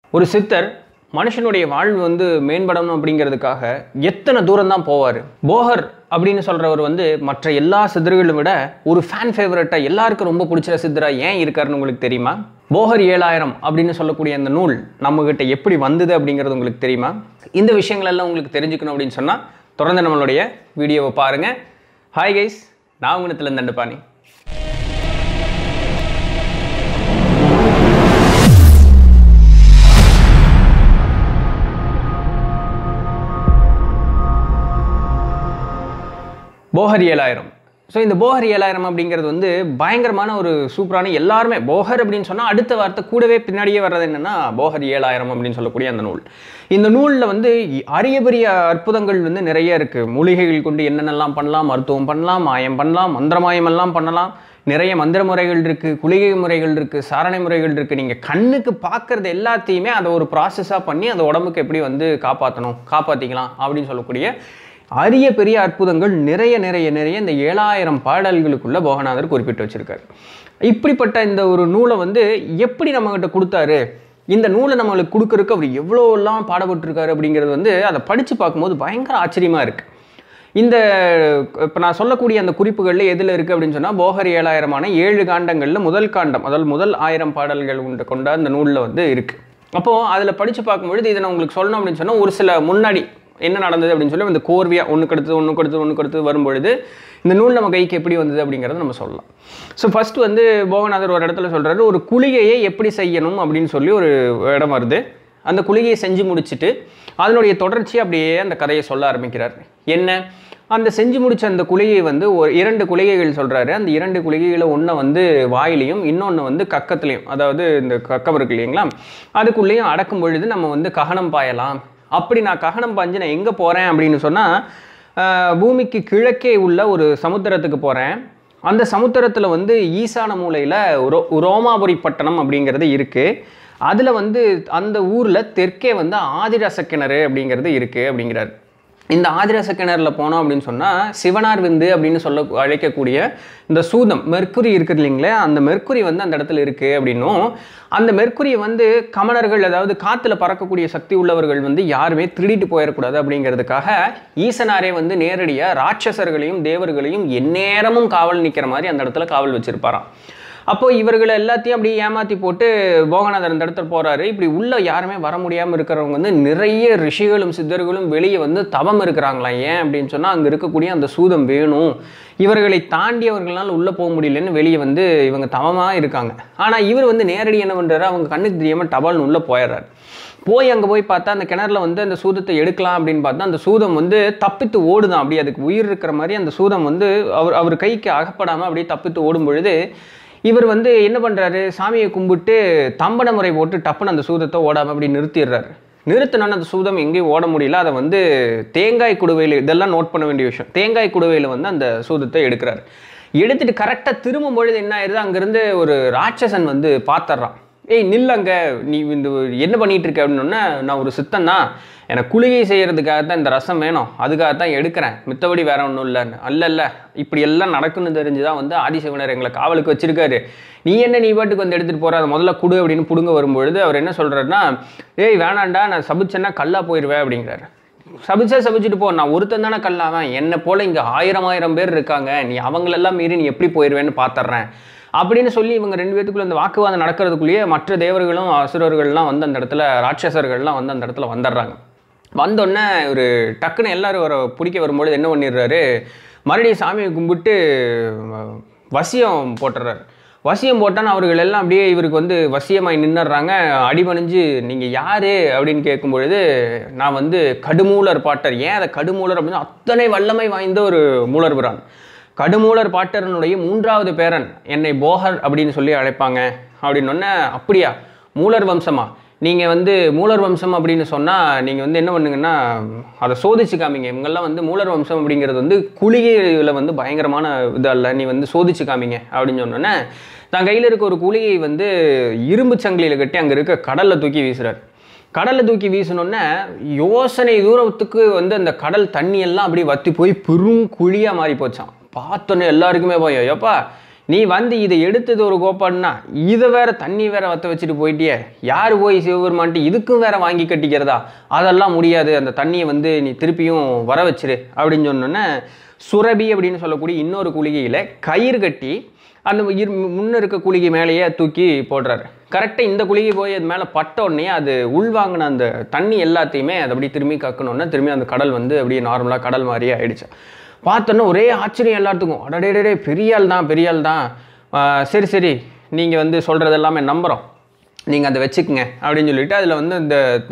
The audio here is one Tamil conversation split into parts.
ஒரு சித்தர் மனுஷனுடைய வாழ்வு வந்து மேம்படணும் அப்படிங்கிறதுக்காக எத்தனை தூரம் தான் போவார். போகர் அப்படின்னு சொல்கிறவர் வந்து மற்ற எல்லா சித்தர்களும் விட ஒரு ஃபேன் ஃபேவரட்டாக எல்லாருக்கும் ரொம்ப பிடிச்ச சித்தராக ஏன் இருக்காருன்னு உங்களுக்கு தெரியுமா? போகர் 7000 அப்படின்னு சொல்லக்கூடிய அந்த நூல் நம்மகிட்ட எப்படி வந்தது அப்படிங்கிறது உங்களுக்கு தெரியுமா? இந்த விஷயங்களெல்லாம் உங்களுக்கு தெரிஞ்சுக்கணும் அப்படின்னு சொன்னால் தொடர்ந்து நம்மளுடைய வீடியோவை பாருங்கள். ஹாய் கைஸ், நான் உங்கள் நித்திலன் தண்டபாணி. போகர் 7000. ஸோ இந்த போகர் 7000 அப்படிங்கிறது வந்து பயங்கரமான ஒரு சூப்பரான, எல்லாருமே போகர் அப்படின்னு சொன்னால் அடுத்த வார்த்தை கூடவே பின்னாடியே வர்றது என்னென்னா போகர் 7000 அப்படின்னு சொல்லக்கூடிய அந்த நூல். இந்த நூலில் வந்து அரிய பெரிய அற்புதங்கள் வந்து நிறைய இருக்குது. மூலிகைகள் கொண்டு என்னென்னலாம் பண்ணலாம், மருத்துவம் பண்ணலாம், மாயம் பண்ணலாம், மந்திரமாயம் எல்லாம் பண்ணலாம். நிறைய மந்திர முறைகள் இருக்குது, குளிகை முறைகள் இருக்குது, சாரணை முறைகள் இருக்குது. நீங்கள் கண்ணுக்கு பார்க்குறது எல்லாத்தையுமே அதை ஒரு ப்ராசஸாக பண்ணி அந்த உடம்புக்கு எப்படி வந்து காப்பாற்றிக்கலாம் அப்படின்னு சொல்லக்கூடிய அரிய பெரிய அற்புதங்கள் நிறைய இந்த 7000 பாடல்களுக்குள்ள போகநாதர் குறிப்பிட்டு வச்சிருக்காரு. இப்படிப்பட்ட இந்த ஒரு நூலை வந்து எப்படி நம்மகிட்ட கொடுத்தாரு, இந்த நூலை நம்மளுக்கு கொடுக்கறதுக்கு அவர் எவ்வளோலாம் பாடப்பட்டிருக்காரு அப்படிங்கிறது வந்து அதை படித்து பார்க்கும்போது பயங்கர ஆச்சரியமாக இருக்குது. இந்த இப்போ நான் சொல்லக்கூடிய அந்த குறிப்புகளில் எதில் இருக்குது அப்படின்னு சொன்னால் போகர் 7000 7 காண்டங்களில் முதல் காண்டம், அதாவது முதல் 1000 பாடல்கள் கொண்ட அந்த நூலில் வந்து இருக்குது. அப்போது அதில் படித்து பார்க்கும்பொழுது இதை நான் உங்களுக்கு சொல்லணும் அப்படின்னு சொன்னால் ஒரு சில முன்னாடி என்ன நடந்தது அப்படின்னு சொல்லி இந்த கோர்வியாக ஒன்றுக்கு அடுத்து வரும்பொழுது இந்த நூல் நம்ம கைக்கு எப்படி வந்தது அப்படிங்கிறத நம்ம சொல்லலாம். ஸோ ஃபஸ்ட்டு வந்து போகநாதர் ஒரு இடத்துல சொல்கிறாரு, ஒரு குளிகையை எப்படி செய்யணும் அப்படின்னு சொல்லி ஒரு இடம் வருது. அந்த குளிகையை செஞ்சு முடிச்சுட்டு அதனுடைய தொடர்ச்சி அப்படியே அந்த கதையை சொல்ல ஆரம்பிக்கிறார். என்ன, அந்த செஞ்சு முடித்த அந்த குளிகை வந்து ஒரு 2 குளிகைகள் சொல்கிறாரு. அந்த 2 குளிகைகளை ஒன்றை வந்து வாயிலையும் இன்னொன்று வந்து கக்கத்துலேயும், அதாவது இந்த கக்கம் இருக்கு இல்லைங்களா, அதுக்குள்ளேயும் அடக்கும் பொழுது நம்ம வந்து ககனம் பாயலாம். அப்படி நான் ககனம் பாஞ்சு நான் எங்கே போகிறேன் அப்படின்னு சொன்னால் பூமிக்கு கிழக்கே உள்ள ஒரு சமுத்திரத்துக்கு போகிறேன். அந்த சமுத்திரத்தில் வந்து ஈசான மூலையில் ரோமாபுரி பட்டணம் அப்படிங்கிறது இருக்குது. அதில் வந்து அந்த ஊரில் தெற்கே வந்து ஆதிரச கிணறு அப்படிங்கிறது இருக்குது அப்படிங்கிறார். இந்த ஆதிரச கிணறுல போனோம் அப்படின்னு சொன்னால் சிவனார் விந்து அப்படின்னு அழைக்கக்கூடிய இந்த சூதம் மெர்க்குரி இருக்குது இல்லைங்களே, அந்த மெர்க்குரி வந்து அந்த இடத்துல இருக்குது அப்படின்னும், அந்த மெர்க்குரியை வந்து கமலர்கள், அதாவது காற்றுல பறக்கக்கூடிய சக்தி உள்ளவர்கள் வந்து யாருமே திருடிட்டு போயிடக்கூடாது அப்படிங்கிறதுக்காக ஈசனாரே வந்து நேரடியாக ராட்சசர்களையும் தேவர்களையும் எந்நேரமும் காவல் நிற்கிற மாதிரி அந்த இடத்துல காவல் வச்சுருப்பாராம். அப்போது இவர்களை எல்லாத்தையும் அப்படி ஏமாற்றி போட்டு போகநாதர் அந்த இடத்துல போகிறாரு. இப்படி உள்ளே யாருமே வர முடியாமல் இருக்கிறவங்க வந்து நிறைய ரிஷிகளும் சித்தர்களும் வெளியே வந்து தவம் இருக்கிறாங்களாம். ஏன் அப்படின்னு சொன்னால் அங்கே இருக்கக்கூடிய அந்த சூதம் வேணும், இவர்களை தாண்டி அவர்களால் உள்ளே போக முடியலன்னு வெளியே வந்து இவங்க தவமாக இருக்காங்க. ஆனால் இவர் வந்து நேரடி என்ன பண்ணுறாரு, அவங்க கண்ணுக்கு தெரியாமல் டபால்னு உள்ளே போயிடுறாரு. அங்கே போய் பார்த்தா அந்த கிணறுல வந்து அந்த சூதத்தை எடுக்கலாம் அப்படின்னு பார்த்தா அந்த சூதம் வந்து தப்பித்து ஓடுதான். அப்படி அதுக்கு உயிர் இருக்கிற மாதிரி அந்த சூதம் வந்து அவர் கைக்கு அகப்படாமல் அப்படியே தப்பித்து ஓடும் பொழுது இவர் வந்து என்ன பண்ணுறாரு, சாமியை கும்பிட்டு தம்பன முறை போட்டு டப்புன்னு அந்த சூதத்தை ஓடாமல் அப்படி நிறுத்திடுறாரு. நிறுத்தினோன்னு அந்த சூதம் எங்கேயும் ஓட முடியல. அதை வந்து தேங்காய் குடுவையில், இதெல்லாம் நோட் பண்ண வேண்டிய விஷயம், தேங்காய் குடுவையில் வந்து அந்த சூதத்தை எடுக்கிறாரு. எடுத்துட்டு கரெக்டாக திரும்பும் பொழுது என்ன ஆயிடுது, அங்கேருந்து ஒரு ராட்சசன் வந்து பார்த்துட்றான். ஏய் நில்லங்க, நீ இந்த என்ன பண்ணிகிட்டு இருக்க அப்படின்னோடனே, நான் ஒரு சித்தன் தான், எனக்கு குளிகை செய்கிறதுக்காக தான் இந்த ரசம் வேணும், அதுக்காக தான் எடுக்கிறேன், மித்தபடி வேற ஒன்றும் இல்லைன்னு. அல்ல இப்படி எல்லாம் நடக்குன்னு தெரிஞ்சு தான் வந்து ஆதிசிவனர் எங்களை காவலுக்கு வச்சிருக்காரு, நீ பாட்டுக்கு வந்து எடுத்துகிட்டு போகிற, அதை முதல்ல குடு அப்படின்னு பிடுங்க வரும்பொழுது அவர் என்ன சொல்கிறாருன்னா, ஏய் வேணாண்டா, நான் சபிச்சேன்னா கல்லா போயிடுவேன் அப்படிங்கிறாரு. சபிச்சுட்டு போ, நான் ஒருத்தன் தானே கல்லாவேன், என்னை போல் இங்கே 1000 பேர் இருக்காங்க, நீ அவங்களெல்லாம் மீறி நீ எப்படி போயிடுவேன்னு பார்த்துட்றேன் அப்படின்னு சொல்லி இவங்க 2 பேத்துக்குள்ள அந்த வாக்குவாதம் நடக்கிறதுக்குள்ளேயே மற்ற தேவர்களும் அசுரர்கள்லாம் வந்து அந்த இடத்துல, ராட்சசர்கள்லாம் வந்து அந்த இடத்துல வந்துடுறாங்க. வந்தோடனே ஒரு டக்குன்னு எல்லாரும் ஒரு பிடிக்க வரும்பொழுது என்ன பண்ணிடுறாரு, மறுபடியும் சாமியை கும்பிட்டு வசியம் போட்டுடுறாரு. வசியம் போட்டான்னு அவர்கள் எல்லாம் அப்படியே இவருக்கு வந்து வசியமாய் நின்னுடுறாங்க. அடிபணிஞ்சு நீங்கள் யார் அப்படின்னு கேட்கும்பொழுது, நான் வந்து கடுமூலர் பாட்டர். ஏன் அதை கடுமூலர் அப்படின்னு, அத்தனை வல்லமை வாய்ந்த ஒரு மூலர் பிரான், கடுமூலர் பாட்டரனுடைய 3வது பேரன், என்னை போகர் அப்படின்னு சொல்லி அழைப்பாங்க அப்படின்னொன்னே, அப்படியா மூலர் வம்சமா, நீங்கள் வந்து மூலர் வம்சம் அப்படின்னு சொன்னால் நீங்கள் வந்து என்ன பண்ணுங்கன்னா அதை சோதிச்சு காமிங்க. இவங்கெல்லாம் வந்து மூலர் வம்சம் அப்படிங்கிறது வந்து குளிகையில் வந்து பயங்கரமான இதல்ல, நீ வந்து சோதிச்சு காமிங்க அப்படின்னு சொன்னோன்னே தான் கையில் இருக்க ஒரு குளிகை வந்து இரும்பு சங்கிலியில் கட்டி அங்கே இருக்க கடலில் தூக்கி வீசுகிறார். கடலில் தூக்கி வீசினோன்னே யோசனை தூரத்துக்கு வந்து அந்த கடல் தண்ணியெல்லாம் அப்படி வற்றி போய் பெரும் குழியாக மாறி போச்சான். பார்த்தோன்னே எல்லாருக்குமே போய், எப்பா நீ வந்து இதை எடுத்தது ஒரு கோப்பான்னா இதை வேற தண்ணி வேற வற்ற வச்சுட்டு போயிட்டியே, யார் போய் சிவபெருமான்ட்டு இதுக்கும் வேற வாங்கி கட்டிக்கிறதா, அதெல்லாம் முடியாது, அந்த தண்ணியை வந்து நீ திருப்பியும் வர வச்சிரு அப்படின்னு சொன்னோன்னே சுரபி அப்படின்னு சொல்லக்கூடிய இன்னொரு குளிகையில் கயிறு கட்டி அந்த முன்ன இருக்க குளிகை மேலேயே தூக்கி போடுறாரு. கரெக்டாக இந்த குளிகை போய் அது மேலே பட்ட உடனே அது உள்வாங்கின அந்த தண்ணி எல்லாத்தையுமே அது அப்படி திரும்பி கக்கணுன்னா திரும்பி அந்த கடல் வந்து அப்படியே நார்மலாக கடல் மாதிரியே ஆயிடுச்சு. பார்த்தோன்னா ஒரே ஆச்சரியம் எல்லாத்துக்கும், அடடே பெரியாள் தான், சரி சரி நீங்கள் வந்து சொல்கிறது எல்லாமே நம்புகிறோம், நீங்கள் அதை வச்சுக்கோங்க அப்படின்னு சொல்லிட்டு அதில் வந்து இந்த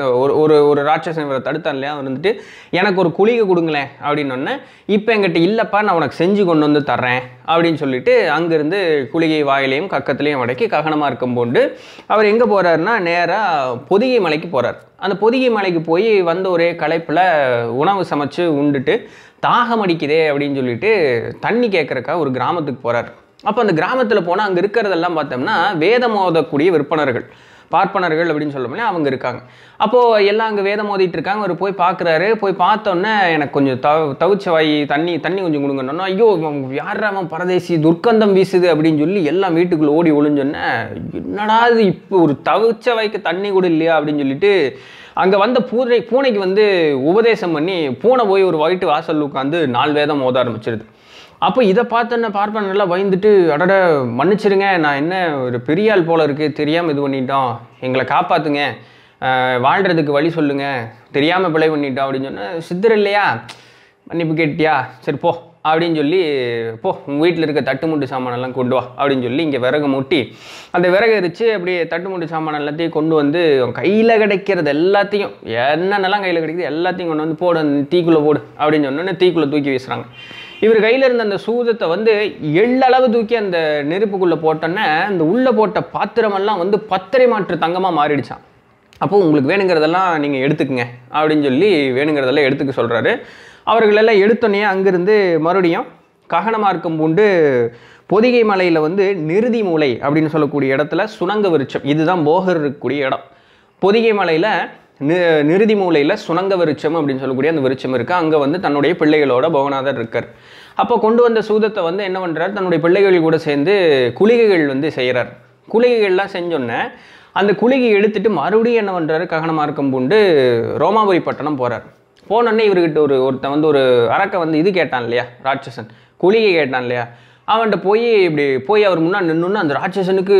ஒரு ராட்சசன் இவரை தடுத்தான் இல்லையா, அவர் வந்துட்டு எனக்கு ஒரு குளிகை கொடுங்களேன் அப்படின்னொன்னே, இப்போ என்கிட்ட இல்லைப்பா நான் உனக்கு செஞ்சு கொண்டு வந்து தர்றேன் அப்படின்னு சொல்லிட்டு அங்கேருந்து குளிகை வாயிலையும் கக்கத்துலேயும் அடக்கி ககனமாக இருக்கும் போண்டு அவர் எங்கே போகிறாருன்னா நேராக பொதிகை மலைக்கு போகிறார். அந்த பொதிகை மலைக்கு போய் வந்த ஒரே களைப்பில் உணவு சமைச்சு உண்டுட்டு தாகம் அடிக்குதே அப்படின்னு சொல்லிட்டு தண்ணி கேட்குறக்கா ஒரு கிராமத்துக்கு போகிறார். அப்போ அந்த கிராமத்தில் போனால் அங்கே இருக்கிறதெல்லாம் பார்த்தோம்னா வேதம் ஓதக்கூடிய விற்பனர்கள், பார்ப்பனர்கள் அப்படின்னு சொல்லணும்னா அவங்க இருக்காங்க. அப்போது எல்லாம் அங்கே வேதம் ஓதிட்டு இருக்காங்க. அவர் போய் பார்க்குறாரு. போய் பார்த்தோன்னே எனக்கு கொஞ்சம் தவிச்ச வாய் தண்ணி கொஞ்சம் கொடுங்கன்னொன்னா, ஐயோ யாராம பரதேசி துர்க்கந்தம் வீசுது அப்படின்னு சொல்லி எல்லாம் வீட்டுக்குள்ளே ஓடி ஒளிஞ்சோன்னே, என்னடா இது இப்போ ஒரு தவிச்ச வாய்க்கு தண்ணி கூட இல்லையா அப்படின்னு சொல்லிட்டு அங்கே வந்த பூனைக்கு வந்து உபதேசம் பண்ணி பூனை போய் ஒரு வயிட்டு வாசல் உட்காந்து 4 வேதம் ஓத ஆரம்பிச்சிருது. அப்போ இதை பார்த்தோன்னே பார்ப்பன நல்லா பயந்துட்டு, அடட மன்னிச்சிருங்க, நான் என்ன ஒரு பெரிய ஆள் போல இருக்குது, தெரியாமல் இது பண்ணிட்டோம், எங்களை காப்பாற்றுங்க, வாழ்கிறதுக்கு வழி சொல்லுங்கள், தெரியாமல் பிழை பண்ணிட்டோம் அப்படின்னு சொன்னால், சித்தர் இல்லையா மன்னிப்பு கேட்டியா, சரி போ அப்படின்னு சொல்லி, போ உங்கள் வீட்டில் இருக்க தட்டுமுட்டு சாமானெல்லாம் கொண்டு வா அப்படின்னு சொல்லி இங்கே விறகு மூட்டி அந்த விறகு எரித்து அப்படியே தட்டுமுட்டு சாமான் எல்லாத்தையும் கொண்டு வந்து கையில் கிடைக்கிறது எல்லாத்தையும் என்னென்னலாம் கையில் கிடைக்குது எல்லாத்தையும் கொண்டு வந்து போடு, தீக்குள்ளே போடு அப்படின்னு சொன்னோன்னே தீக்குள்ளே தூக்கி வீசுகிறாங்க. இவர் கையில் இருந்த அந்த சூதத்தை வந்து எள்ளளவு தூக்கி அந்த நெருப்புக்குள்ளே போட்டோன்னே அந்த உள்ளே போட்ட பாத்திரமெல்லாம் வந்து 10 மாற்று தங்கமாக மாறிடுச்சான். அப்போது உங்களுக்கு வேணுங்கிறதெல்லாம் நீங்கள் எடுத்துக்குங்க அப்படின்னு சொல்லி வேணுங்கிறதெல்லாம் எடுத்துக்க சொல்கிறாரு. அவர்களெல்லாம் எடுத்தோன்னே அங்கேருந்து மறுபடியும் ககனமாக இருக்கும் பூண்டு பொதிகை மலையில் வந்து நிருதி மூலை அப்படின்னு சொல்லக்கூடிய இடத்துல சுனங்க விருட்சம், இதுதான் போகர் இருக்கக்கூடிய இடம். பொதிகை மலையில் நிருதி மூலையில் சுனங்க விருட்சம் அப்படின்னு சொல்லக்கூடிய அந்த விருட்சம் இருக்குது. அங்கே வந்து தன்னுடைய பிள்ளைகளோட பவநாதர் இருக்கார். அப்போ கொண்டு வந்த சூதத்தை வந்து என்ன பண்ணுறாரு, தன்னுடைய பிள்ளைகள் கூட சேர்ந்து குளிகைகள் வந்து செய்கிறார். குளிகைகள்லாம் செஞ்சோன்னே அந்த குளிகை எடுத்துகிட்டு மறுபடியும் என்ன பண்ணுறாரு, ககனமாக இருக்கும் பூண்டு ரோமாபுரி பட்டணம் போகிறார். போனோடனே இவர்கிட்ட ஒருத்தன் வந்து ஒரு அரக்கை வந்து இது கேட்டான் இல்லையா, ராட்சசன் குளிகை கேட்டான் இல்லையா, அவன்கிட்ட போய் அவர் முன்னாடி நின்றுன்னு அந்த ராட்சசனுக்கு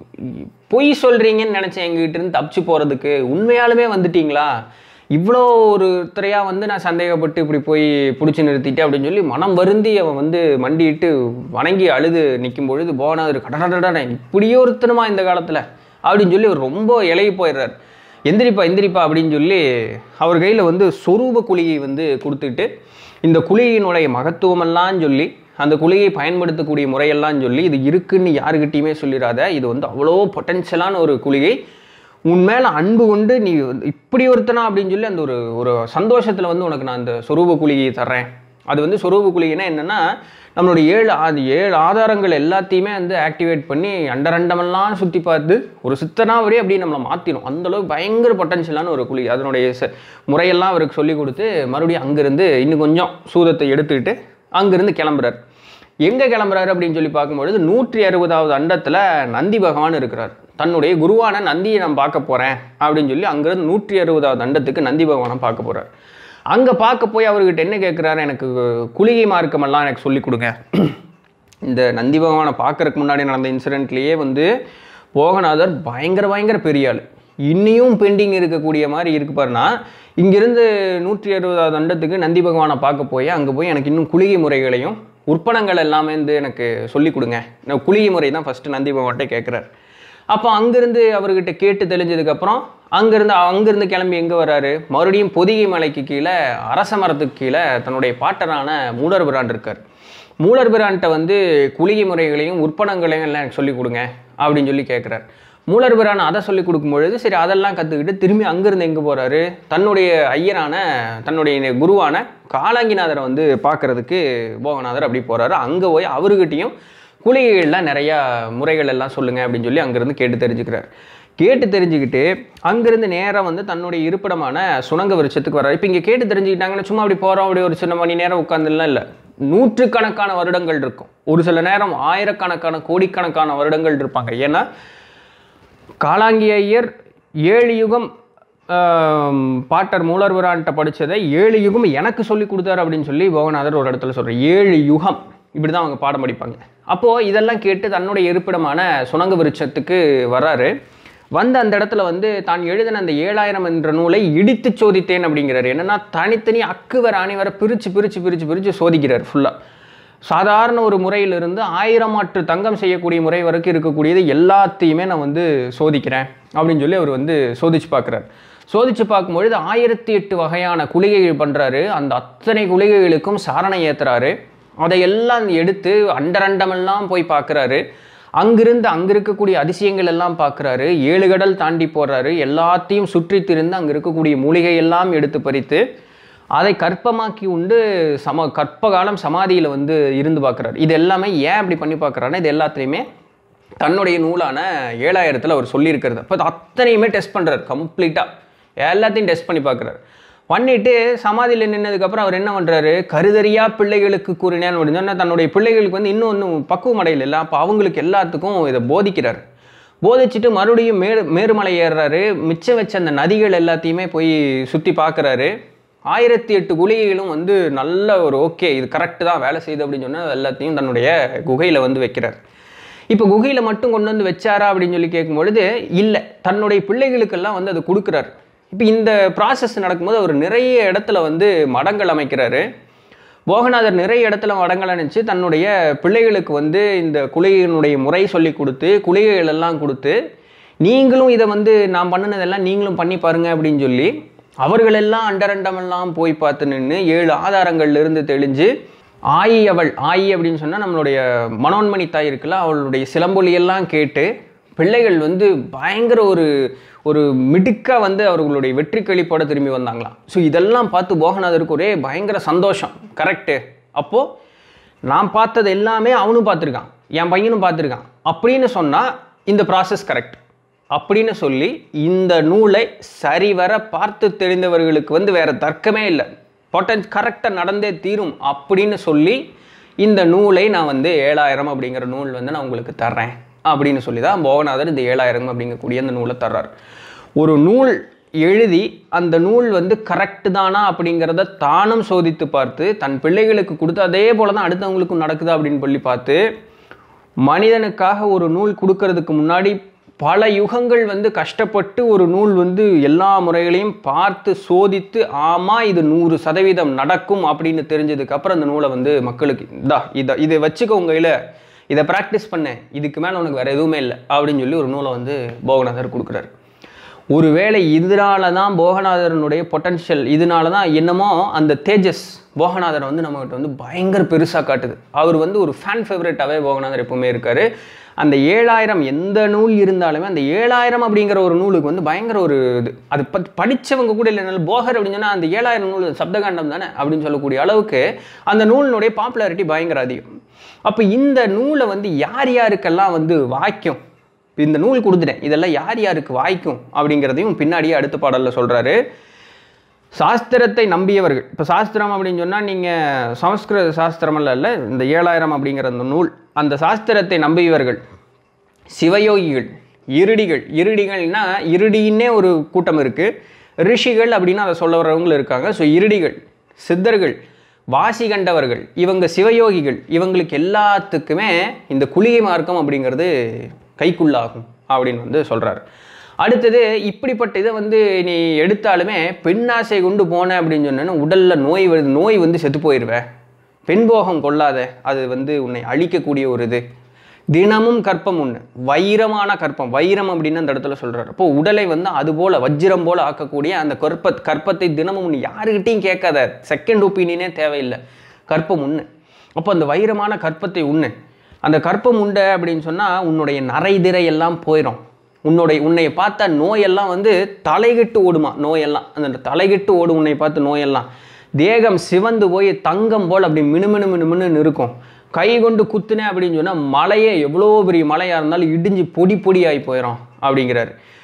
பொய் சொல்கிறீங்கன்னு நினச்சேன், எங்ககிட்ட இருந்து தப்பிச்சு போகிறதுக்கு உண்மையாலுமே வந்துட்டீங்களா, இவ்வளோ ஒரு துறையாக வந்து நான் சந்தேகப்பட்டு இப்படி போய் பிடிச்சி நிறுத்திட்டு அப்படின்னு சொல்லி மனம் வருந்தி அவன் வந்து மண்டிட்டு வணங்கி அழுது நிற்கும் பொழுது போனார், கடடடடா இப்படியே ஒருத்தனுமா இந்த காலத்தில் அப்படின்னு சொல்லி அவர் ரொம்ப இலகி போயிடுறார். எந்திரிப்பா அப்படின்னு சொல்லி அவர் கையில் வந்து சொரூப குளிகை வந்து கொடுத்துட்டு இந்த குளிகையினுடைய மகத்துவமெல்லாம் சொல்லி அந்த குளிகையை பயன்படுத்தக்கூடிய முறையெல்லாம் சொல்லி இது இருக்குன்னு யாருக்கிட்டையுமே சொல்லிடாத, இது வந்து அவ்வளோ பொட்டென்ஷியலான ஒரு குளிகை, உன் மேலே அன்பு கொண்டு நீ இப்படி ஒருத்தனா அப்படின்னு சொல்லி அந்த ஒரு சந்தோஷத்தில் வந்து உனக்கு நான் அந்த சொரூப குளிகையை தர்றேன். அது வந்து சொரூப குளிகைன்னா என்னென்னா நம்மளுடைய 7 ஆதாரங்கள் எல்லாத்தையுமே வந்து ஆக்டிவேட் பண்ணி அண்டமெல்லாம் சுற்றி பார்த்து ஒரு சித்தனாவரே அப்படியே நம்மளை மாற்றிடும். அந்தளவுக்கு பயங்கர பொட்டன்ஷியலான ஒரு குளிகை. அதனுடைய முறையெல்லாம் அவருக்கு சொல்லி கொடுத்து மறுபடியும் அங்கேருந்து இன்னும் கொஞ்சம் சூதத்தை எடுத்துக்கிட்டு அங்கேருந்து கிளம்புறார். எங்கே கிளம்புறாரு அப்படின்னு சொல்லி பார்க்கும்பொழுது 160வது அண்டத்தில் நந்தி பகவான் இருக்கிறார். தன்னுடைய குருவான நந்தியை நான் பார்க்க போகிறேன் அப்படின்னு சொல்லி அங்கேருந்து 160வது அண்டத்துக்கு நந்தி பகவானை பார்க்க போகிறார். அங்கே பார்க்க போய் அவர்கிட்ட என்ன கேட்குறாரு, எனக்கு குளிகை மார்க்கமெல்லாம் எனக்கு சொல்லிக் கொடுங்க. இந்த நந்தி பகவானை பார்க்கறதுக்கு முன்னாடி நடந்த இன்சிடெண்ட்லேயே வந்து போகநாதர் பயங்கர பெரிய ஆள், இன்னியும் பெண்டிங் இருக்கக்கூடிய மாதிரி இருக்கு பாருன்னா, இங்கிருந்து 160வது அண்டத்துக்கு நந்தி பகவானை பார்க்க போய் அங்கே போய் எனக்கு இன்னும் குளிகை முறைகளையும் உற்பனங்கள் எல்லாமே வந்து எனக்கு சொல்லிக் கொடுங்க. நான் குளிகை முறை தான் ஃபஸ்ட்டு நந்தி பகவான்கிட்ட கேட்குறாரு. அப்போ அங்கேருந்து அவர்கிட்ட கேட்டு தெளிஞ்சதுக்கப்புறம் அங்கேருந்து கிளம்பி எங்கே வர்றாரு, மறுபடியும் பொதிகை மலைக்கு கீழே அரச மரத்துக்கு கீழே தன்னுடைய பாட்டரான மூலர் பிரான் இருக்கார். மூலர் பிரான்கிட்ட வந்து குளிகை முறைகளையும் உற்பனங்களையும் எல்லாம் எனக்கு சொல்லிக் கொடுங்க அப்படின்னு சொல்லி கேட்குறாரு. மூலர் பிரான் அதை சொல்லிக் கொடுக்கும்பொழுது சரி அதெல்லாம் கற்றுக்கிட்டு திரும்பி அங்கேருந்து எங்கே போகிறாரு, தன்னுடைய ஐயரான தன்னுடைய குருவான காலாங்கிநாதரை வந்து பார்க்குறதுக்கு போகநாதர் அப்படி போகிறாரு. அங்கே போய் அவர்கிட்டையும் குளிகைகள்லாம் நிறையா முறைகள் எல்லாம் சொல்லுங்கள் அப்படின்னு சொல்லி அங்கேருந்து கேட்டு தெரிஞ்சுக்கிறார். கேட்டு தெரிஞ்சுக்கிட்டு அங்கிருந்து நேராக வந்து தன்னுடைய இருப்பிடமான சுணங்க விருட்சத்துக்கு வர்றாரு. இப்போ இங்கே கேட்டு தெரிஞ்சுக்கிட்டாங்கன்னா சும்மா அப்படி போகிறோம், அப்படி ஒரு சின்ன மணி நேரம் உட்காந்துலாம் இல்லை, நூற்றுக்கணக்கான வருடங்கள் இருக்கும். ஒரு சில நேரம் ஆயிரக்கணக்கான கோடிக்கணக்கான வருடங்கள் இருப்பாங்க. ஏன்னா காலாங்கி ஐயர் 7 யுகம் பாட்டர் மூலர்வரான்ட்ட படித்ததை 7 யுகம் எனக்கு சொல்லி கொடுத்தாரு அப்படின்னு சொல்லி போகநாதர் ஒரு இடத்துல சொல்கிறார். 7 யுகம் இப்படி தான் அவங்க பாடம் படிப்பாங்க. அப்போது இதெல்லாம் கேட்டு தன்னுடைய இருப்பிடமான சுணங்க விருட்சத்துக்கு வராரு. வந்து அந்த இடத்துல வந்து தான் எழுதின அந்த 7000 என்ற நூலை இடித்து சோதித்தேன் அப்படிங்கிறாரு. என்னன்னா தனித்தனி அக்குவர் அணிவரை பிரித்து சோதிக்கிறார் ஃபுல்லாக. சாதாரண ஒரு முறையிலிருந்து 1000 மாற்று தங்கம் செய்யக்கூடிய முறை வரைக்கும் இருக்கக்கூடியது எல்லாத்தையுமே நான் வந்து சோதிக்கிறேன் அப்படின்னு சொல்லி அவர் வந்து சோதிச்சு பார்க்குறாரு. சோதிச்சு பார்க்கும்பொழுது 1008 வகையான குளிகைகள் பண்ணுறாரு. அந்த அத்தனை குளிகைகளுக்கும் சாரணை ஏற்றுறாரு. அதையெல்லாம் எடுத்து அண்டமெல்லாம் போய் பார்க்குறாரு. அங்கிருந்து அங்கே இருக்கக்கூடிய அதிசயங்கள் எல்லாம் பார்க்குறாரு. 7 கடல் தாண்டி போடுறாரு. எல்லாத்தையும் சுற்றி திரிந்து அங்கே இருக்கக்கூடிய மூலிகையெல்லாம் எடுத்து பறித்து அதை கற்பமாக்கி உண்டு கற்ப காலம் சமாதியில் வந்து இருந்து பார்க்குறாரு. இது எல்லாமே ஏன் அப்படி பண்ணி பார்க்குறாருன்னா இது எல்லாத்துலேயுமே தன்னுடைய நூலான 7000 அவர் சொல்லியிருக்கிறது. அப்போ அத்தனையுமே டெஸ்ட் பண்ணுறாரு. கம்ப்ளீட்டாக எல்லாத்தையும் டெஸ்ட் பண்ணி பார்க்குறாரு. பண்ணிவிட்டு சமாதியில் நின்னதுக்கப்புறம் அவர் என்ன பண்ணுறாரு, கருதறியா பிள்ளைகளுக்கு கூறினேன்னு அப்படின்னா தன்னுடைய பிள்ளைகளுக்கு வந்து இன்னும் பக்குவம் அடையில இல்லை. அப்போ அவங்களுக்கு எல்லாத்துக்கும் இதை போதிக்கிறார். போதிச்சுட்டு மறுபடியும் மேருமலை ஏறுறாரு. மிச்சம் வச்ச அந்த நதிகள் எல்லாத்தையுமே போய் சுற்றி பார்க்குறாரு. 1008 குளிகைகளும் வந்து நல்ல ஒரு ஓகே இது கரெக்டு தான் வேலை செய்யுது அப்படின்னு சொன்னால் எல்லாத்தையும் தன்னுடைய குகையில் வந்து வைக்கிறார். இப்போ குகையில் மட்டும் கொண்டு வந்து வச்சாரா அப்படின்னு சொல்லி கேட்கும்பொழுது இல்லை, தன்னுடைய பிள்ளைகளுக்கெல்லாம் வந்து அது கொடுக்குறாரு. இப்போ இந்த ப்ராசஸ் நடக்கும்போது அவர் நிறைய இடத்துல வந்து மடங்கள் அமைக்கிறாரு. போகநாதர் நிறைய இடத்துல மடங்கள் அணைச்சு தன்னுடைய பிள்ளைகளுக்கு வந்து இந்த குளிகையினுடைய முறை சொல்லி கொடுத்து குளிகைகள் எல்லாம் கொடுத்து நீங்களும் இதை வந்து நான் பண்ணினதெல்லாம் நீங்களும் பண்ணி பாருங்க அப்படின்னு சொல்லி அவர்களெல்லாம் அண்டமெல்லாம் போய் பார்த்து நின்று 7 ஆதாரங்கள்லேருந்து தெளிஞ்சு ஆயி அப்படின்னு சொன்னால் நம்மளுடைய மனோன்மணி தாய் இருக்குல்ல, அவளுடைய சிலம்பொலியெல்லாம் கேட்டு பிள்ளைகள் வந்து பயங்கர ஒரு மிடுக்காக வந்து அவர்களுடைய வெற்றி கழிப்போட திரும்பி வந்தாங்களாம். ஸோ இதெல்லாம் பார்த்து போகநாதருக்கு ஒரே பயங்கர சந்தோஷம். கரெக்டு, அப்போது நான் பார்த்தது எல்லாமே அவனும் பார்த்துருக்கான், என் பையனும் பார்த்துருக்கான் அப்படின்னு சொன்னால் இந்த ப்ராசஸ் கரெக்ட் அப்படின்னு சொல்லி இந்த நூலை சரிவர பார்த்து தெரிந்தவர்களுக்கு வந்து வேறு தர்க்கமே இல்லை, கரெக்டாக நடந்தே தீரும் அப்படின்னு சொல்லி இந்த நூலை நான் வந்து 7000 அப்படிங்கிற நூல் வந்து நான் உங்களுக்கு தர்றேன் அப்படின்னு சொல்லி தான் போகநாதர் இந்த 7000 அப்படிங்கக்கூடிய அந்த நூலை தர்றார். ஒரு நூல் எழுதி அந்த நூல் வந்து கரெக்டு தானா அப்படிங்கிறத தானும் சோதித்து பார்த்து தன் பிள்ளைகளுக்கு கொடுத்து அதே போல் தான் அடுத்தவங்களுக்கும் நடக்குதா அப்படின்னு சொல்லி பார்த்து மனிதனுக்காக ஒரு நூல் கொடுக்கறதுக்கு முன்னாடி பல யுகங்கள் வந்து கஷ்டப்பட்டு ஒரு நூல் வந்து எல்லா முறைகளையும் பார்த்து சோதித்து ஆமாம் இது 100% நடக்கும் அப்படின்னு தெரிஞ்சதுக்கப்புறம் அந்த நூலை வந்து மக்களுக்கு இதை வச்சுக்க உங்கள் கையில் இதை ப்ராக்டிஸ் பண்ணேன், இதுக்கு மேலே உனக்கு வேறு எதுவுமே இல்லை அப்படின்னு சொல்லி ஒரு நூலை வந்து போகநாதர் கொடுக்குறாரு. ஒருவேளை இதனால தான் போகநாதரனுடைய பொட்டன்ஷியல், இதனால தான் என்னமோ அந்த தேஜஸ் போகநாதரை வந்து நம்மகிட்ட வந்து பயங்கர பெருசாக காட்டுது. அவர் வந்து ஒரு ஃபேன் ஃபேவரட்டாகவே போகநாதர் எப்பவுமே இருக்கார். அந்த 7000 எந்த நூல் இருந்தாலுமே அந்த 7000 அப்படிங்கிற ஒரு நூலுக்கு வந்து பயங்கர ஒரு இது, அது படித்தவங்க கூட இல்லைனாலும் போகர் அப்படின்னு சொன்னால் அந்த 7000 நூல் சப்தகாண்டம் தானே அப்படின்னு சொல்லக்கூடிய அளவுக்கு அந்த நூலினுடைய பாப்புலாரிட்டி பயங்கர அதிகம். அப்போ இந்த நூலை வந்து யார் யாருக்கெல்லாம் வந்து வாய்க்கும், இந்த நூல் கொடுத்துட்டேன் இதெல்லாம் யார் யாருக்கு வாய்க்கும் அப்படிங்கிறதையும் பின்னாடியே அடுத்த பாடலில் சொல்கிறாரு. சாஸ்திரத்தை நம்பியவர்கள், இப்போ சாஸ்திரம் அப்படின்னு சொன்னால் நீங்கள் சமஸ்கிருத சாஸ்திரமெல்லாம் இல்லை, இந்த 7000 அப்படிங்கிற அந்த நூல், அந்த சாஸ்திரத்தை நம்பியவர்கள் சிவயோகிகள், இருடிகள்னா இருடின்னே ஒரு கூட்டம் இருக்குது, ரிஷிகள் அப்படின்னு அதை சொல்ல வர்றவங்களும் இருக்காங்க. ஸோ இருடிகள், சித்தர்கள், வாசி கண்டவர்கள், இவங்க சிவயோகிகள், இவங்களுக்கு எல்லாத்துக்குமே இந்த குளிகை மார்க்கம் அப்படிங்கிறது கைக்குள்ளாகும் அப்படின்னு வந்து சொல்கிறார். அடுத்தது இப்படிப்பட்ட இதை வந்து நீ எடுத்தாலுமே பெண்ணாசை கொண்டு போன அப்படின்னு சொன்னேன்னா உடலில் நோய் வருது, நோய் வந்து செத்து போயிடுவேன், பெண்போகம் கொள்ளாத, அது வந்து உன்னை அழிக்கக்கூடிய ஒரு இது. தினமும் கற்பம் ஒன்று, வைரமான கற்பம், வைரம் அப்படின்னு அந்த இடத்துல சொல்கிறார். அப்போது உடலை வந்து அதுபோல் வஜ்ரம் போல் ஆக்கக்கூடிய அந்த கற்பத்தை தினமும் ஒன்று யாருக்கிட்டையும் கேட்காத, செகண்ட் ஒப்பீனியனே தேவையில்லை, கற்பம் உண்ணு. அப்போ அந்த வைரமான கற்பத்தை உண்ணு. அந்த கற்பம் உண்டை அப்படின்னு சொன்னால் உன்னுடைய நரைதிரை எல்லாம் போயிடும். உன்னை பார்த்தா நோயெல்லாம் வந்து தலைகிட்டு ஓடுமா, நோயெல்லாம் அந்த தலைகிட்டு ஓடும் உன்னை பார்த்து நோயெல்லாம். தேகம் சிவந்து போய் தங்கம் போல் அப்படி மினுமினு இருக்கும். கை கொண்டு குத்துனே அப்படின்னு சொன்னால் மலையே எவ்வளோ பெரிய மலையாக இருந்தாலும் இடிஞ்சு பொடி ஆகி போயிடும் அப்படிங்கிறாரு.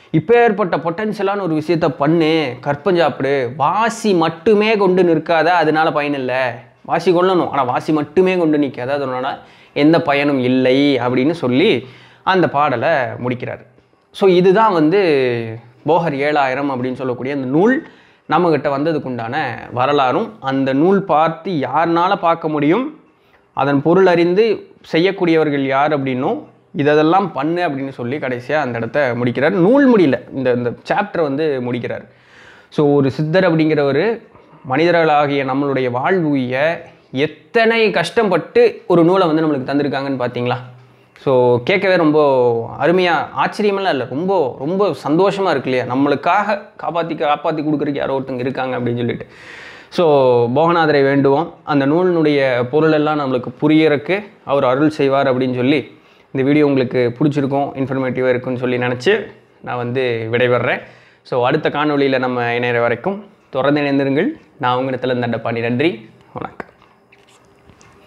இப்போ ஏற்பட்ட பொட்டன்ஷியலான ஒரு விஷயத்த பண்ணு, கற்பஞ்சாப்பிடு, வாசி மட்டுமே கொண்டு நிற்காத, அதனால பயனில்லை. வாசி கொள்ளணும், ஆனால் வாசி மட்டுமே கொண்டு நிற்காத, அதனால எந்த பயனும் இல்லை அப்படின்னு சொல்லி அந்த பாடலை முடிக்கிறார். ஸோ இதுதான் வந்து போகர் 7000 அப்படின்னு சொல்லக்கூடிய அந்த நூல் நம்மக்கிட்ட வந்ததுக்குண்டான வரலாறும். அந்த நூல் பார்த்து யாருனால பார்க்க முடியும், அதன் பொருள் அறிந்து செய்யக்கூடியவர்கள் யார் அப்படின்னும், இதெல்லாம் பண்ணு அப்படின்னு சொல்லி கடைசியாக அந்த இடத்த முடிக்கிறார். நூல் முடியல, இந்த சாப்டர் வந்து முடிக்கிறார். ஸோ ஒரு சித்தர் அப்படிங்கிற ஒரு மனிதர்களாகிய நம்மளுடைய வாழ்வுய எத்தனை கஷ்டப்பட்டு ஒரு நூலை வந்து நம்மளுக்கு தந்திருக்காங்கன்னு பார்த்தீங்களா? ஸோ கேட்கவே ரொம்ப அருமையாக, ஆச்சரியமெல்லாம் இல்லை, ரொம்ப ரொம்ப சந்தோஷமாக இருக்கு இல்லையா? நம்மளுக்காக காப்பாற்றி கொடுக்குறதுக்கு யாரோ ஒருத்தங்க இருக்காங்க அப்படின்னு சொல்லிட்டு. ஸோ போகநாதரை வேண்டுவோம், அந்த நூலினுடைய பொருளெல்லாம் நம்மளுக்கு புரியறதுக்கு அவர் அருள் செய்வார் அப்படின்னு சொல்லி இந்த வீடியோ உங்களுக்கு பிடிச்சிருக்கும், இன்ஃபர்மேட்டிவாக இருக்குன்னு சொல்லி நினச்சி நான் வந்து விடைபெறேன். ஸோ அடுத்த காணொலியில் நம்ம இணைகிற வரைக்கும் தொடர்ந்து இணைந்திருங்கள். நான் உங்கள் நித்திலன் தண்டபாணி. நன்றி, வணக்கம்.